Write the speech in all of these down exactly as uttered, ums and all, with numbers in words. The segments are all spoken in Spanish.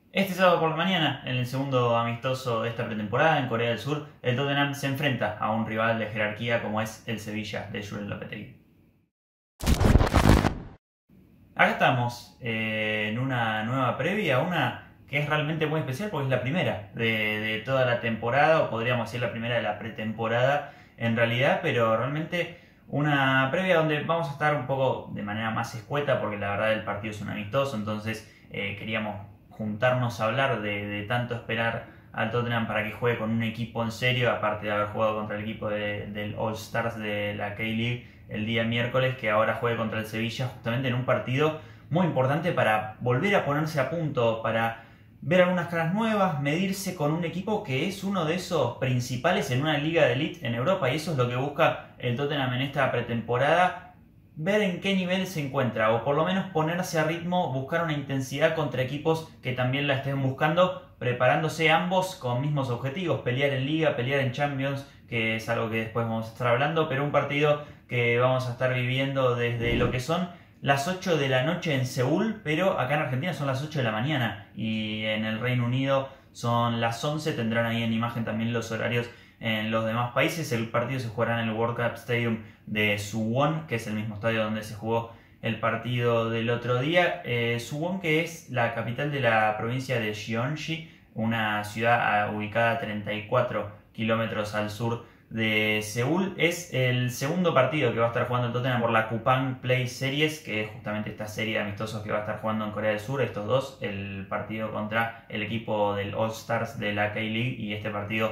Este sábado por la mañana, en el segundo amistoso de esta pretemporada en Corea del Sur, el Tottenham se enfrenta a un rival de jerarquía como es el Sevilla de Julen Lopetegui. Acá estamos eh, en una nueva previa, una que es realmente muy especial porque es la primera de, de toda la temporada, o podríamos decir la primera de la pretemporada en realidad, pero realmente una previa donde vamos a estar un poco de manera más escueta porque la verdad el partido es un amistoso, entonces eh, queríamos juntarnos a hablar de, de tanto esperar al Tottenham para que juegue con un equipo en serio, aparte de haber jugado contra el equipo de, del All Stars de la K-League el día miércoles, que ahora juegue contra el Sevilla justamente en un partido muy importante para volver a ponerse a punto, para ver algunas caras nuevas, medirse con un equipo que es uno de esos principales en una liga de elite en Europa, y eso es lo que busca el Tottenham en esta pretemporada, ver en qué nivel se encuentra, o por lo menos ponerse a ritmo, buscar una intensidad contra equipos que también la estén buscando, preparándose ambos con mismos objetivos, pelear en Liga, pelear en Champions, que es algo que después vamos a estar hablando, pero un partido que vamos a estar viviendo desde lo que son las ocho de la noche en Seúl, pero acá en Argentina son las ocho de la mañana y en el Reino Unido son las once, tendrán ahí en imagen también los horarios en los demás países. El partido se jugará en el World Cup Stadium de Suwon, que es el mismo estadio donde se jugó el partido del otro día. Eh, Suwon, que es la capital de la provincia de Gyeonggi, una ciudad ubicada a treinta y cuatro kilómetros al sur de Seúl. Es el segundo partido que va a estar jugando el Tottenham por la Kupang Play Series, que es justamente esta serie de amistosos que va a estar jugando en Corea del Sur. Estos dos, el partido contra el equipo del All Stars de la K-League y este partido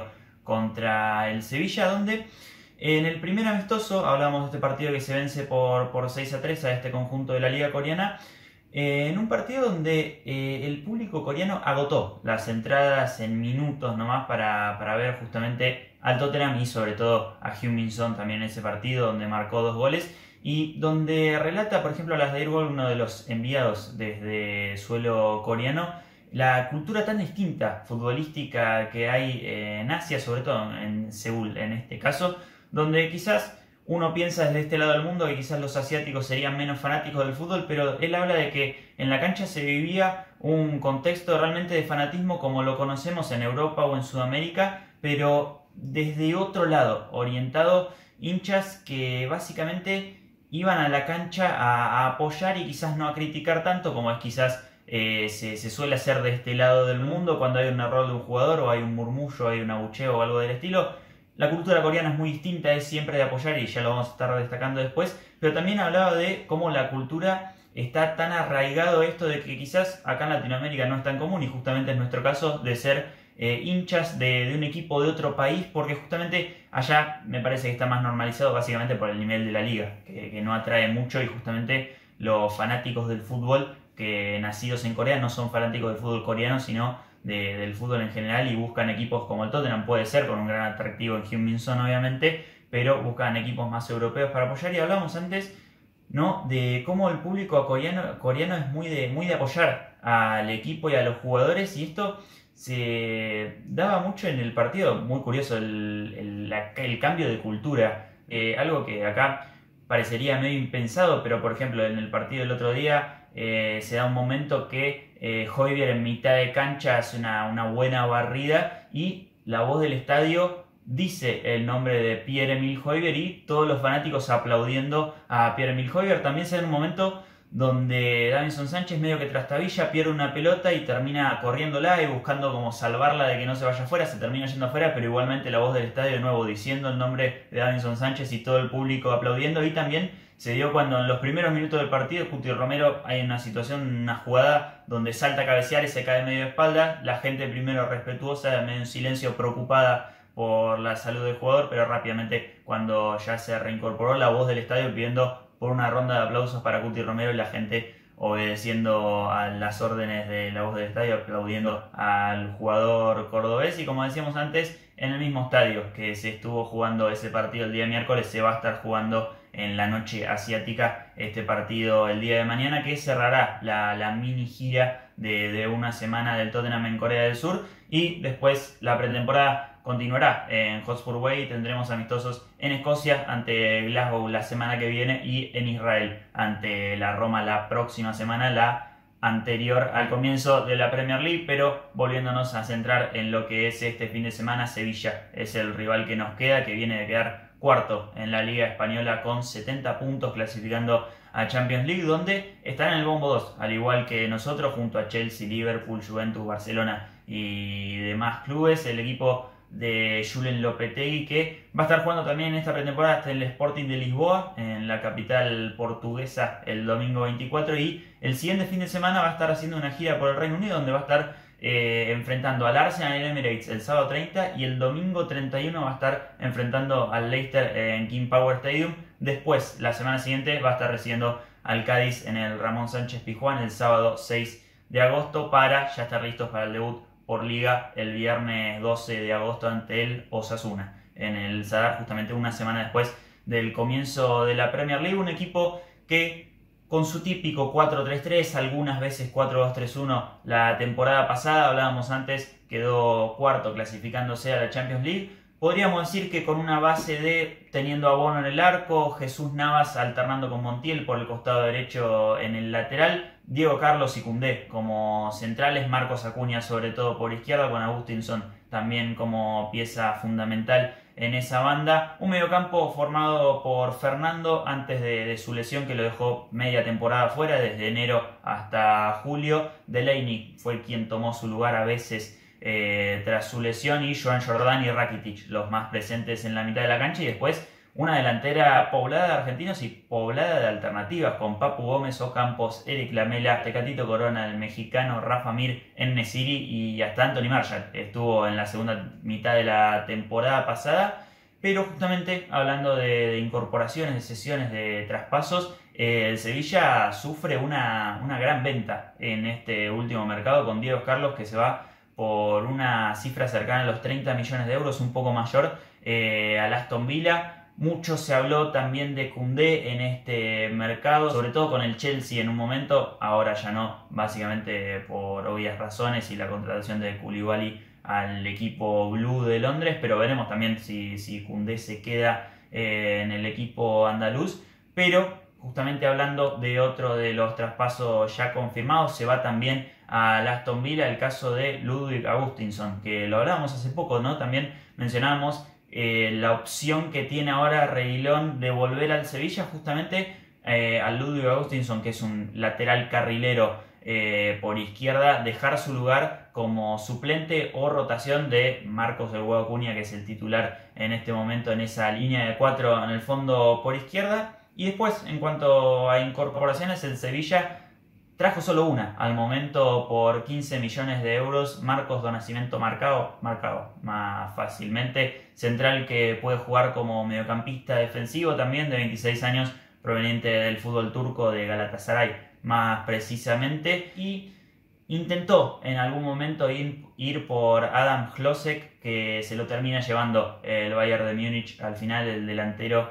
contra el Sevilla, donde en el primer amistoso hablamos de este partido que se vence por, por seis a tres a este conjunto de la liga coreana, eh, en un partido donde eh, el público coreano agotó las entradas en minutos nomás para, para ver justamente al Tottenham y sobre todo a Heung-min Son también en ese partido donde marcó dos goles y donde relata, por ejemplo, a las de Airgol, uno de los enviados desde suelo coreano, la cultura tan distinta futbolística que hay en Asia, sobre todo en Seúl en este caso, donde quizás uno piensa desde este lado del mundo que quizás los asiáticos serían menos fanáticos del fútbol, pero él habla de que en la cancha se vivía un contexto realmente de fanatismo como lo conocemos en Europa o en Sudamérica, pero desde otro lado, orientado, hinchas que básicamente iban a la cancha a, a apoyar y quizás no a criticar tanto como es quizás eh, se, se suele hacer de este lado del mundo cuando hay un error de un jugador o hay un murmullo, hay un abucheo o algo del estilo. La cultura coreana es muy distinta, es siempre de apoyar y ya lo vamos a estar destacando después, pero también hablaba de cómo la cultura está tan arraigado esto de que quizás acá en Latinoamérica no es tan común y justamente es nuestro caso de ser eh, hinchas de, de un equipo de otro país, porque justamente allá me parece que está más normalizado básicamente por el nivel de la liga, que, que no atrae mucho y justamente los fanáticos del fútbol que nacidos en Corea no son fanáticos del fútbol coreano, sino de, del fútbol en general y buscan equipos como el Tottenham, puede ser con un gran atractivo en Heung-min Son obviamente, pero buscan equipos más europeos para apoyar. Y hablamos antes, ¿no?, de cómo el público coreano, coreano es muy de, muy de apoyar al equipo y a los jugadores, y esto se daba mucho en el partido. Muy curioso el, el, la, el cambio de cultura, eh, algo que acá parecería medio impensado, pero por ejemplo en el partido del otro día eh, se da un momento que eh, Højbjerg en mitad de cancha hace una, una buena barrida y la voz del estadio dice el nombre de Pierre-Emile Højbjerg y todos los fanáticos aplaudiendo a Pierre-Emile Højbjerg. También se da un momento donde Davinson Sánchez medio que trastabilla, pierde una pelota y termina corriéndola y buscando como salvarla de que no se vaya afuera, se termina yendo afuera, pero igualmente la voz del estadio de nuevo diciendo el nombre de Davinson Sánchez y todo el público aplaudiendo. Y también se dio cuando en los primeros minutos del partido Cuti Romero hay una situación, una jugada donde salta a cabecear y se cae medio de espalda, la gente primero respetuosa, medio en silencio, preocupada por la salud del jugador, pero rápidamente cuando ya se reincorporó la voz del estadio pidiendo por una ronda de aplausos para Cuti Romero y la gente obedeciendo a las órdenes de la voz del estadio, aplaudiendo al jugador cordobés. Y como decíamos antes, en el mismo estadio que se estuvo jugando ese partido el día miércoles, se va a estar jugando en la noche asiática este partido el día de mañana, que cerrará la, la mini gira de, de una semana del Tottenham en Corea del Sur, y después la pretemporada continuará en Hotspur Way. Tendremos amistosos en Escocia ante Glasgow la semana que viene y en Israel ante la Roma la próxima semana. La anterior al comienzo de la Premier League, pero volviéndonos a centrar en lo que es este fin de semana, Sevilla es el rival que nos queda, que viene de quedar cuarto en la Liga Española con setenta puntos, clasificando a Champions League, donde están en el bombo dos, al igual que nosotros, junto a Chelsea, Liverpool, Juventus, Barcelona y demás clubes. El equipo de Julen Lopetegui, que va a estar jugando también en esta pretemporada hasta el Sporting de Lisboa, en la capital portuguesa, el domingo veinticuatro, y el siguiente fin de semana va a estar haciendo una gira por el Reino Unido, donde va a estar eh, enfrentando al Arsenal en Emirates el sábado treinta, y el domingo treinta y uno va a estar enfrentando al Leicester en King Power Stadium. Después, la semana siguiente, va a estar recibiendo al Cádiz en el Ramón Sánchez Pizjuán el sábado seis de agosto, para ya estar listos para el debut por Liga el viernes doce de agosto ante el Osasuna en el Sadar, justamente una semana después del comienzo de la Premier League. Un equipo que, con su típico cuatro tres tres, algunas veces cuatro dos tres uno, la temporada pasada, hablábamos antes, quedó cuarto clasificándose a la Champions League. Podríamos decir que con una base de teniendo a Bono en el arco, Jesús Navas alternando con Montiel por el costado derecho en el lateral, Diego Carlos y Koundé como centrales, Marcos Acuña sobre todo por izquierda, con Agustinson también como pieza fundamental en esa banda. Un mediocampo formado por Fernando antes de, de su lesión, que lo dejó media temporada fuera, desde enero hasta julio. Delaney fue quien tomó su lugar a veces Eh, tras su lesión, y Joan Jordán y Rakitic los más presentes en la mitad de la cancha, y después una delantera poblada de argentinos y poblada de alternativas, con Papu Gómez, Ocampos, Eric Lamela, Tecatito Corona, el mexicano, Rafa Mir, En-Nesyri y hasta Anthony Martial estuvo en la segunda mitad de la temporada pasada. Pero justamente hablando de, de incorporaciones, de sesiones, de traspasos, eh, el Sevilla sufre una, una gran venta en este último mercado, con Diego Carlos, que se va por una cifra cercana a los treinta millones de euros, un poco mayor, eh, al Aston Villa. Mucho se habló también de Koundé en este mercado, sobre todo con el Chelsea en un momento, ahora ya no, básicamente por obvias razones y la contratación de Koulibaly al equipo Blue de Londres, pero veremos también si, si Koundé se queda eh, en el equipo andaluz. Pero justamente hablando de otro de los traspasos ya confirmados, se va también al Aston Villa el caso de Ludwig Agustinson, que lo hablábamos hace poco, ¿no? También mencionábamos eh, la opción que tiene ahora Reguilón de volver al Sevilla, justamente eh, al Ludwig Agustinson, que es un lateral carrilero eh, por izquierda, dejar su lugar como suplente o rotación de Marcos El Huevo Acuña, que es el titular en este momento en esa línea de cuatro en el fondo por izquierda. Y después, en cuanto a incorporaciones, el Sevilla trajo solo una al momento por quince millones de euros. Marcos do Nascimento Marcao, Marcao más fácilmente, central que puede jugar como mediocampista defensivo también, de veintiséis años, proveniente del fútbol turco de Galatasaray más precisamente. Y intentó en algún momento ir, ir por Adam Hlosek, que se lo termina llevando el Bayern de Múnich al final. El delantero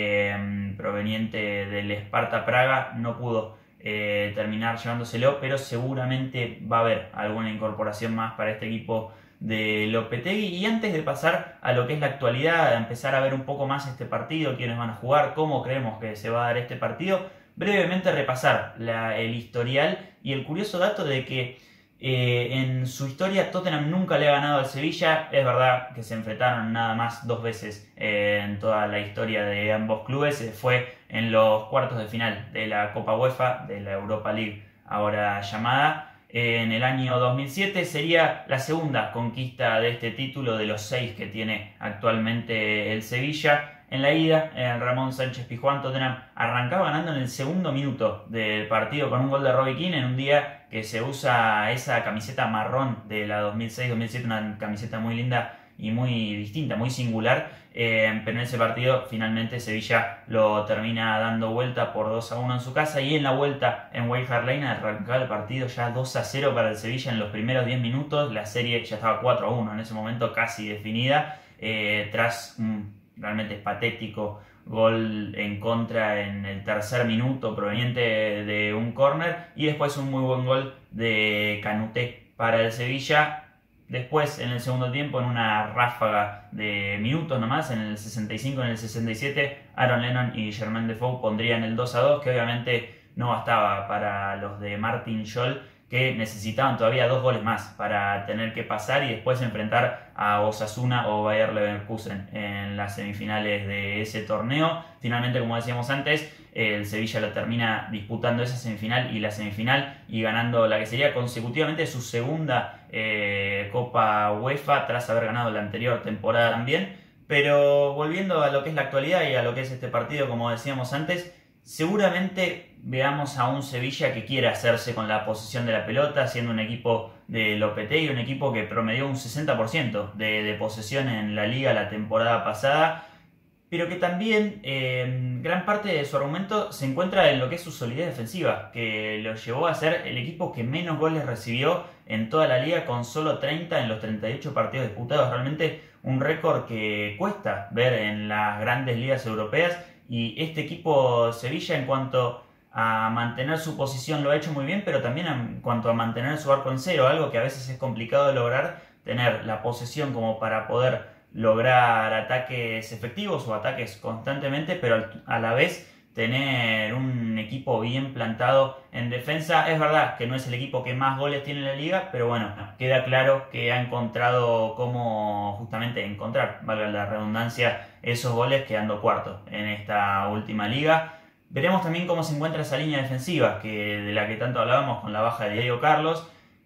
eh, proveniente del Sparta Praga no pudo Eh, terminar llevándoselo, pero seguramente va a haber alguna incorporación más para este equipo de Lopetegui. Y antes de pasar a lo que es la actualidad, a empezar a ver un poco más este partido, quiénes van a jugar, cómo creemos que se va a dar este partido, brevemente repasar la, el historial y el curioso dato de que eh, en su historia Tottenham nunca le ha ganado al Sevilla. Es verdad que se enfrentaron nada más dos veces eh, en toda la historia de ambos clubes. Eh, fue en los cuartos de final de la Copa UEFA, de la Europa League ahora llamada, eh, en el año dos mil siete. Sería la segunda conquista de este título de los seis que tiene actualmente el Sevilla. En la ida, en el Ramón Sánchez Pizjuán, Tottenham arrancaba ganando en el segundo minuto del partido con un gol de Robbie Keane, en un día que se usa esa camiseta marrón de la dos mil seis dos mil siete, una camiseta muy linda y muy distinta, muy singular. Eh, pero en ese partido finalmente Sevilla lo termina dando vuelta por dos a uno en su casa, y en la vuelta en White Hart Lane arrancaba el partido ya dos a cero para el Sevilla en los primeros diez minutos. La serie ya estaba cuatro a uno en ese momento, casi definida, eh, tras un realmente patético gol en contra en el tercer minuto proveniente de un córner, y después un muy buen gol de Canuté para el Sevilla. Después, en el segundo tiempo, en una ráfaga de minutos nomás, en el sesenta y cinco, en el sesenta y siete, Aaron Lennon y Jermaine Defoe pondrían el dos a dos, que obviamente no bastaba para los de Martin Jol, que necesitaban todavía dos goles más para tener que pasar y después enfrentar a Osasuna o Bayer Leverkusen en las semifinales de ese torneo. Finalmente, como decíamos antes, el Sevilla lo termina disputando esa semifinal y la semifinal y ganando la que sería consecutivamente su segunda eh, Copa UEFA tras haber ganado la anterior temporada también. Pero volviendo a lo que es la actualidad y a lo que es este partido, como decíamos antes, seguramente veamos a un Sevilla que quiere hacerse con la posesión de la pelota, siendo un equipo de Lopetegui, un equipo que promedió un sesenta por ciento de, de posesión en la liga la temporada pasada, pero que también eh, gran parte de su argumento se encuentra en lo que es su solidez defensiva, que lo llevó a ser el equipo que menos goles recibió en toda la liga, con solo treinta en los treinta y ocho partidos disputados. Realmente un récord que cuesta ver en las grandes ligas europeas, y este equipo Sevilla, en cuanto a mantener su posición, lo ha hecho muy bien, pero también en cuanto a mantener su arco en cero, algo que a veces es complicado de lograr, tener la posesión como para poder lograr ataques efectivos o ataques constantemente, pero a la vez tener un equipo bien plantado en defensa. Es verdad que no es el equipo que más goles tiene en la liga, pero bueno, queda claro que ha encontrado cómo justamente encontrar, valga la redundancia, esos goles, quedando cuarto en esta última liga. Veremos también cómo se encuentra esa línea defensiva, que de la que tanto hablábamos con la baja de Diego Carlos,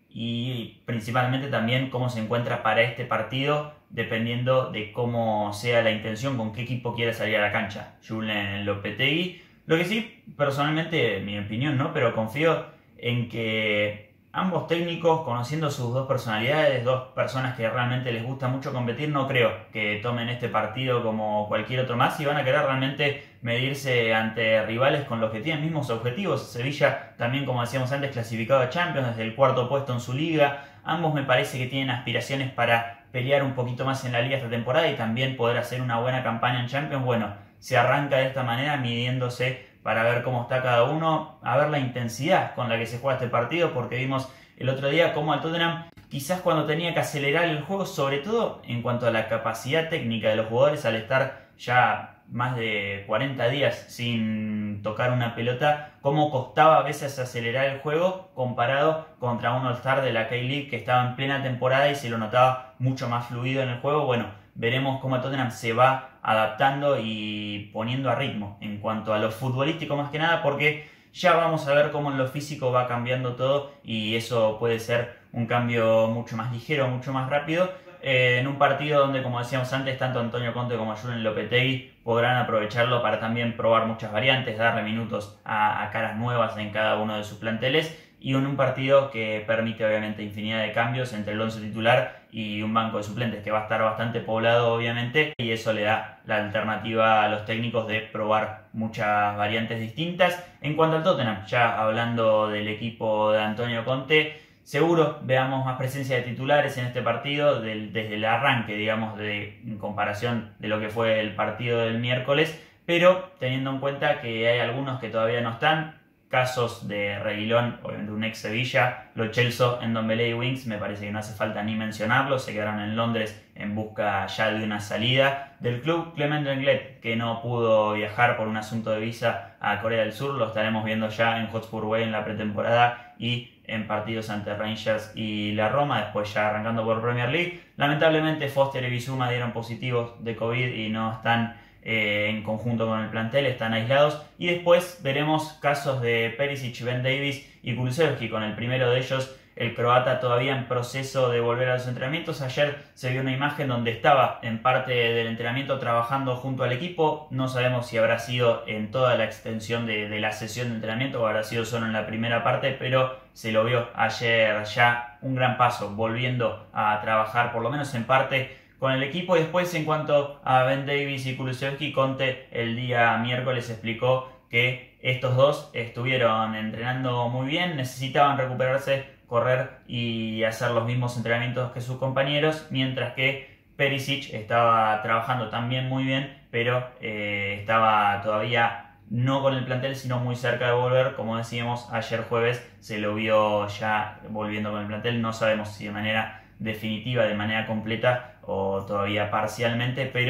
y principalmente también cómo se encuentra para este partido, dependiendo de cómo sea la intención, con qué equipo quiere salir a la cancha Julen Lopetegui. Lo que sí, personalmente, mi opinión, ¿no? Pero confío en que ambos técnicos, conociendo sus dos personalidades, dos personas que realmente les gusta mucho competir, no creo que tomen este partido como cualquier otro más y van a querer realmente medirse ante rivales con los que tienen mismos objetivos. Sevilla también, como decíamos antes, clasificado a Champions desde el cuarto puesto en su liga. Ambos me parece que tienen aspiraciones para pelear un poquito más en la liga esta temporada y también poder hacer una buena campaña en Champions. Bueno, se arranca de esta manera, midiéndose para ver cómo está cada uno, a ver la intensidad con la que se juega este partido, porque vimos el otro día cómo al Tottenham, quizás cuando tenía que acelerar el juego, sobre todo en cuanto a la capacidad técnica de los jugadores, al estar ya más de cuarenta días sin tocar una pelota, cómo costaba a veces acelerar el juego comparado contra un All-Star de la K-League que estaba en plena temporada y se lo notaba mucho más fluido en el juego. Bueno, veremos cómo el Tottenham se va adaptando y poniendo a ritmo en cuanto a lo futbolístico, más que nada, porque ya vamos a ver cómo en lo físico va cambiando todo y eso puede ser un cambio mucho más ligero, mucho más rápido, eh, en un partido donde, como decíamos antes, tanto Antonio Conte como Julen Lopetegui podrán aprovecharlo para también probar muchas variantes, darle minutos a, a caras nuevas en cada uno de sus planteles, y en un partido que permite obviamente infinidad de cambios entre el once titular y un banco de suplentes que va a estar bastante poblado obviamente, y eso le da la alternativa a los técnicos de probar muchas variantes distintas. En cuanto al Tottenham, ya hablando del equipo de Antonio Conte, seguro veamos más presencia de titulares en este partido del, desde el arranque, digamos, de, en comparación de lo que fue el partido del miércoles, pero teniendo en cuenta que hay algunos que todavía no están, casos de Reguilón, obviamente un ex Sevilla, Lo Celso, Ndombele y Winks, me parece que no hace falta ni mencionarlo, se quedaron en Londres en busca ya de una salida del club. Clement Lenglet, que no pudo viajar por un asunto de visa a Corea del Sur, lo estaremos viendo ya en Hotspur Way en la pretemporada y en partidos ante Rangers y la Roma, después ya arrancando por Premier League. Lamentablemente Foster y Bissouma dieron positivos de COVID y no están eh, en conjunto con el plantel, están aislados. Y después veremos casos de Perisic, Ben Davies y Kulusevski, con el primero de ellos, el croata, todavía en proceso de volver a los entrenamientos. Ayer se vio una imagen donde estaba en parte del entrenamiento trabajando junto al equipo. No sabemos si habrá sido en toda la extensión de, de la sesión de entrenamiento o habrá sido solo en la primera parte, pero se lo vio ayer ya un gran paso, volviendo a trabajar por lo menos en parte con el equipo. Y después, en cuanto a Ben Davies y Kulusevski, Conte el día miércoles explicó que estos dos estuvieron entrenando muy bien, necesitaban recuperarse, correr y hacer los mismos entrenamientos que sus compañeros, mientras que Perisic estaba trabajando también muy bien, pero eh, estaba todavía no con el plantel, sino muy cerca de volver. Como decíamos, ayer jueves se lo vio ya volviendo con el plantel. No sabemos si de manera definitiva, de manera completa o todavía parcialmente, pero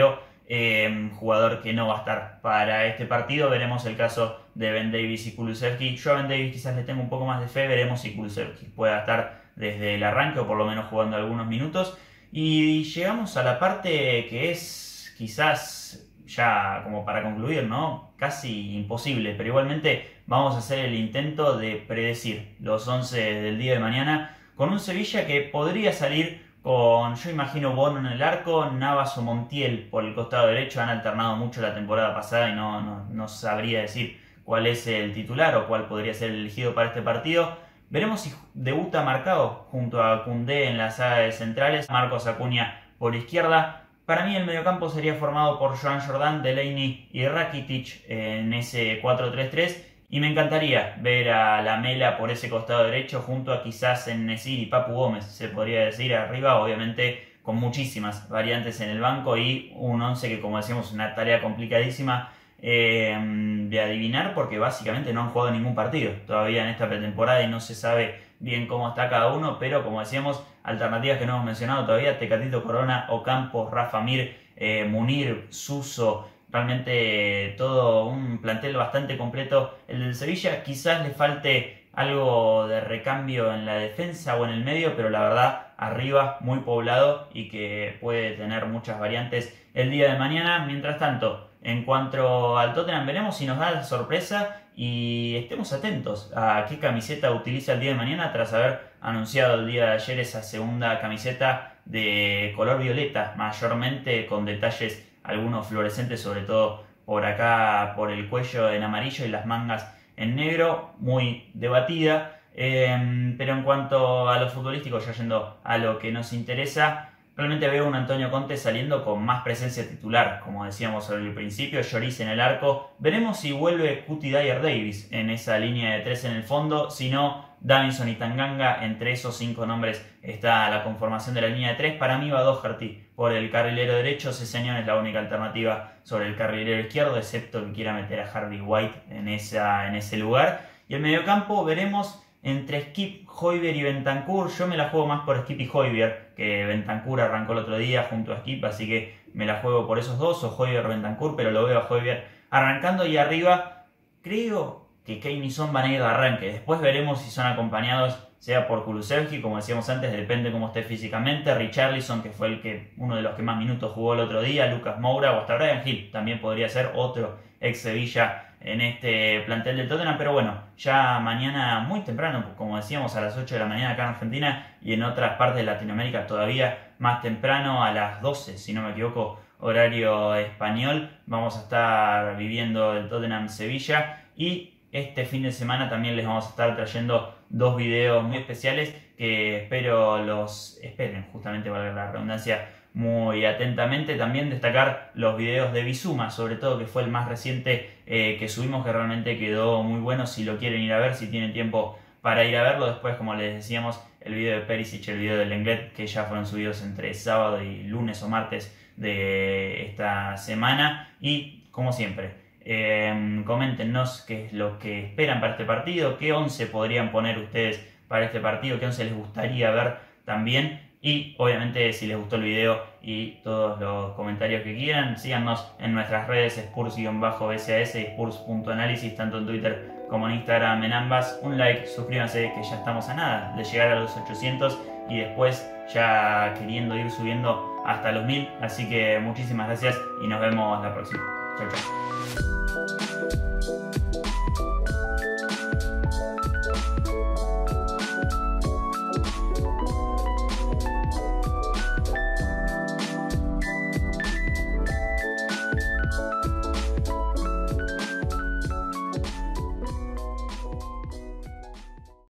eh, jugador que no va a estar para este partido. Veremos el caso de Ben Davies y Kulusevski. Yo a Ben Davies quizás le tengo un poco más de fe, veremos si Kulusevski pueda estar desde el arranque o por lo menos jugando algunos minutos. Y llegamos a la parte que es quizás ya como para concluir, ¿no? Casi imposible, pero igualmente vamos a hacer el intento de predecir los once del día de mañana con un Sevilla que podría salir con, yo imagino, Bono en el arco, Navas o Montiel por el costado derecho. Han alternado mucho la temporada pasada y no, no, no sabría decir cuál es el titular o cuál podría ser el elegido para este partido. Veremos si debuta Marcao junto a Koundé en la saga de centrales, Marcos Acuña por izquierda. Para mí el mediocampo sería formado por Joan Jordan, Delaney y Rakitic en ese cuatro tres tres. Y me encantaría ver a Lamela por ese costado derecho junto a quizás En-Nesyri y Papu Gómez, se podría decir arriba, obviamente con muchísimas variantes en el banco y un once que, como decíamos, es una tarea complicadísima eh, de adivinar porque básicamente no han jugado ningún partido todavía en esta pretemporada y no se sabe bien cómo está cada uno, pero como decíamos, alternativas que no hemos mencionado todavía: Tecatito Corona, Ocampos, Rafa Mir, eh, Munir, Suso. Realmente todo un plantel bastante completo el del Sevilla. Quizás le falte algo de recambio en la defensa o en el medio, pero la verdad arriba muy poblado y que puede tener muchas variantes el día de mañana. Mientras tanto, en cuanto al Tottenham, veremos si nos da la sorpresa y estemos atentos a qué camiseta utiliza el día de mañana tras haber anunciado el día de ayer esa segunda camiseta de color violeta, mayormente con detalles algunos fluorescentes, sobre todo por acá, por el cuello en amarillo y las mangas en negro, muy debatida. Eh, pero en cuanto a lo futbolístico, ya yendo a lo que nos interesa, realmente veo un Antonio Conte saliendo con más presencia titular, como decíamos al principio. Lloris en el arco. Veremos si vuelve Cuti Dyer Davis en esa línea de tres en el fondo. Si no, Davinson y Tanganga. Entre esos cinco nombres está la conformación de la línea de tres. Para mí va Doherty por el carrilero derecho. Sessegnon es la única alternativa sobre el carrilero izquierdo, excepto que quiera meter a Harvey White en, esa, en ese lugar. Y el mediocampo veremos entre Skip, Højbjerg y Bentancur. Yo me la juego más por Skip y Højbjerg, que Bentancur arrancó el otro día junto a Skip, así que me la juego por esos dos, o Højbjerg o Bentancur, pero lo veo a Højbjerg arrancando. Y arriba creo que Kane y Son van a ir de arranque. Después veremos si son acompañados, sea por Kulusevski, como decíamos antes, depende cómo esté físicamente, Richarlison, que fue el que uno de los que más minutos jugó el otro día, Lucas Moura o hasta Bryan Gil, también podría ser otro ex Sevilla en este plantel del Tottenham. Pero bueno, ya mañana muy temprano, como decíamos, a las ocho de la mañana acá en Argentina, y en otras partes de Latinoamérica todavía más temprano, a las doce, si no me equivoco, horario español, vamos a estar viviendo el Tottenham Sevilla. Y este fin de semana también les vamos a estar trayendo dos videos muy especiales que espero los esperen, justamente valga la redundancia, muy atentamente. También destacar los videos de Bizuma, sobre todo, que fue el más reciente eh, que subimos, que realmente quedó muy bueno. Si lo quieren ir a ver, si tienen tiempo para ir a verlo. Después, como les decíamos, el video de Perisic, el video del Lenglet, que ya fueron subidos entre sábado y lunes o martes de esta semana. Y como siempre, Eh, coméntenos qué es lo que esperan para este partido, qué once podrían poner ustedes para este partido, qué once les gustaría ver también. Y obviamente, si les gustó el video y todos los comentarios que quieran, síganos en nuestras redes Spurs-B S A S y Spurs punto análisis, tanto en Twitter como en Instagram, en ambas. Un like, suscríbanse, que ya estamos a nada de llegar a los ochocientos y después ya queriendo ir subiendo hasta los mil. Así que muchísimas gracias y nos vemos la próxima. Chau, chau.